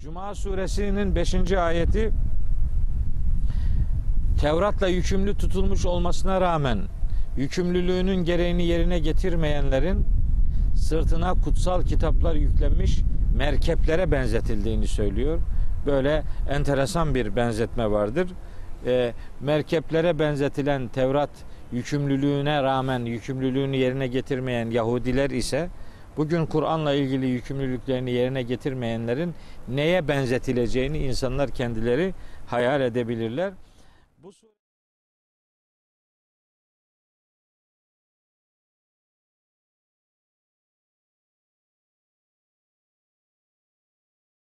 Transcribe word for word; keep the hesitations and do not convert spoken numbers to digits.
Cuma suresinin beşinci ayeti Tevrat'la yükümlü tutulmuş olmasına rağmen yükümlülüğünün gereğini yerine getirmeyenlerin sırtına kutsal kitaplar yüklenmiş merkeplere benzetildiğini söylüyor. Böyle enteresan bir benzetme vardır. E, merkeplere benzetilen Tevrat yükümlülüğüne rağmen yükümlülüğünü yerine getirmeyen Yahudiler ise bugün Kur'an'la ilgili yükümlülüklerini yerine getirmeyenlerin neye benzetileceğini insanlar kendileri hayal edebilirler.